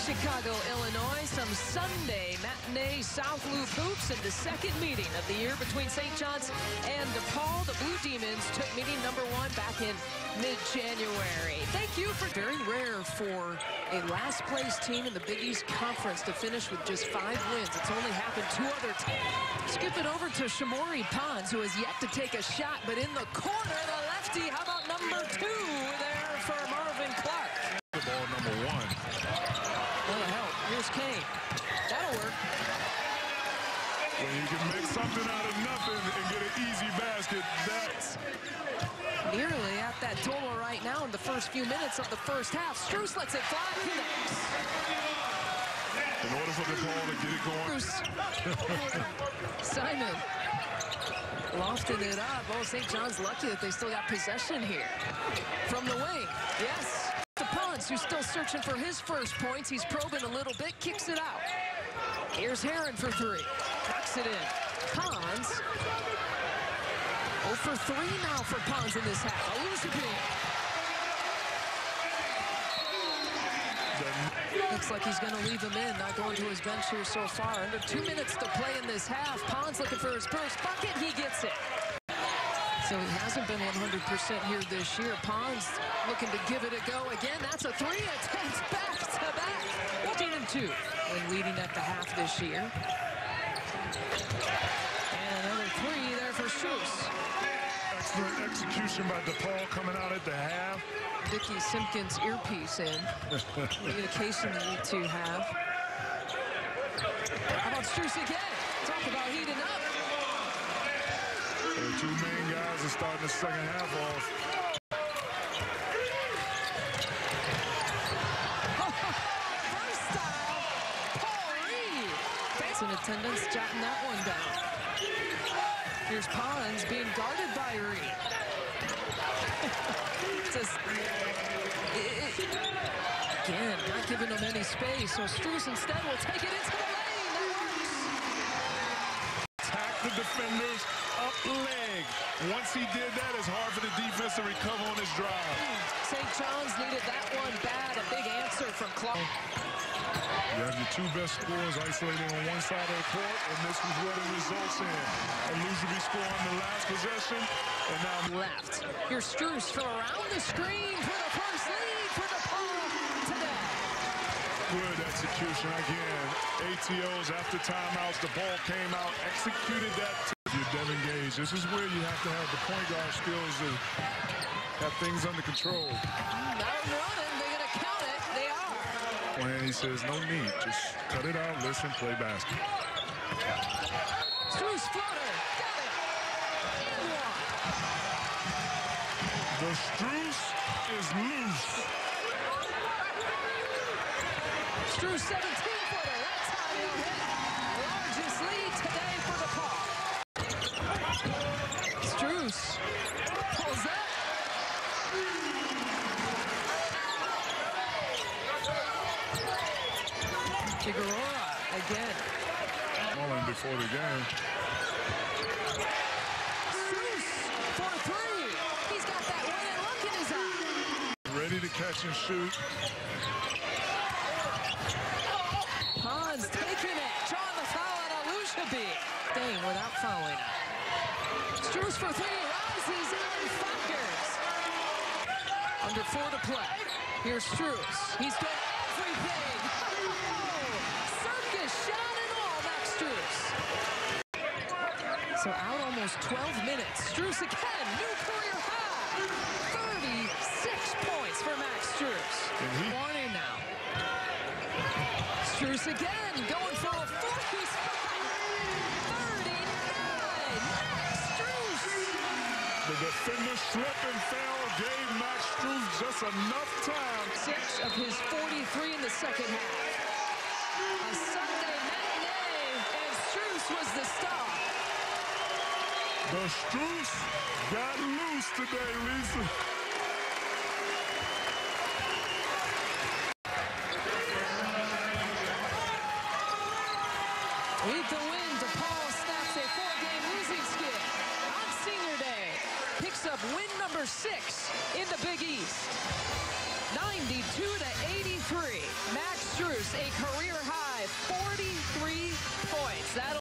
Chicago, Illinois. Some Sunday matinee South Loop hoops in the second meeting of the year between St. John's and DePaul. The Blue Demons took meeting number 1 back in mid-January. Thank you for very rare for a last-place team in the Big East Conference to finish with just 5 wins. It's only happened 2 other times. Skip it over to Shamori Pons, who has yet to take a shot, but in the corner, the lefty. How about number 2 there for Marvin Clark? The ball number 1. What the hell? Here's Kane. That'll work. When you can make something out of nothing and get an easy basket, that's nearly at that total right now in the first few minutes of the first half. Strus lets it fly. Connects. In order for DePaul to get it going. Simon lofting it up. Oh, St. John's lucky that they still got possession here. From the wing. Yes. To Pons, who's still searching for his first points. He's probing a little bit. Kicks it out. Here's Heron for 3. Tucks it in. Pons. 0 for 3 now for Pons in this half. Looks like he's going to leave him in, not going to his bench here so far. Under 2 minutes to play in this half. Pons looking for his first bucket. He gets it. So he hasn't been 100% here this year. Pons looking to give it a go again. That's a 3 attempts back-to-back. 14-2 when leading at the half this year. And another 3 there for Strus. Excellent execution by DePaul coming out at the half. Dickie Simpkins' earpiece in. Communication that you two have. How about Strus again? Talk about heating up. The 2 main guys are starting the second half off. Freestyle, Paul Reed. Fans in attendance jotting that one down. Here's Pons being guarded by Reed. Again, not giving him any space, so Strus instead will take it into the lane. That works. Attack the defenders up leg. Once he did that, it's hard for the defense to recover on his drive. St. John's needed that one bad. A big answer from Clark. You have your 2 best scorers isolated on one side of the court, and this is what it results in. A loser score on the last possession, and now left. Here's Strus from around the screen for the first lead for DePaul today. Good execution again. ATOs after timeouts. The ball came out, executed that. You're Devin Gage. This is where you have to have the point guard skills to have things under control. Not running. They're going to count it. They are. And he says, no need. Just cut it out, listen, play basketball. Strus floater. Got it. The Strus is loose. Strus 17-footer. That's how he'll hit. Largest lead today for DePaul. Strus pulls up. Figueroa again. Falling before the game. Strus for 3. He's got that winning look in his eye. Ready to catch and shoot. Pons taking it. Drawing the foul on Alushabi. Staying without fouling. Strus for 3. Rises and fires. Under 4 to play. Here's Strus. He's done everything. Circus shot and all, Max Strus. So out almost 12 minutes. Strus again. New career high. 36 points for Max Strus. Warning now. Strus again, going for a 40 spot. 39. Max Strus. The defender slipped and fell, gave Max Strus just enough time. 6 of his 43 in the second half. A Sunday matinee, and Strus was the star. The Strus got loose today, Lisa. With the win, DePaul snaps a 4-game losing skid on Senior Day. Picks up win number 6 in the Big East. 92-83. Max Strus That'll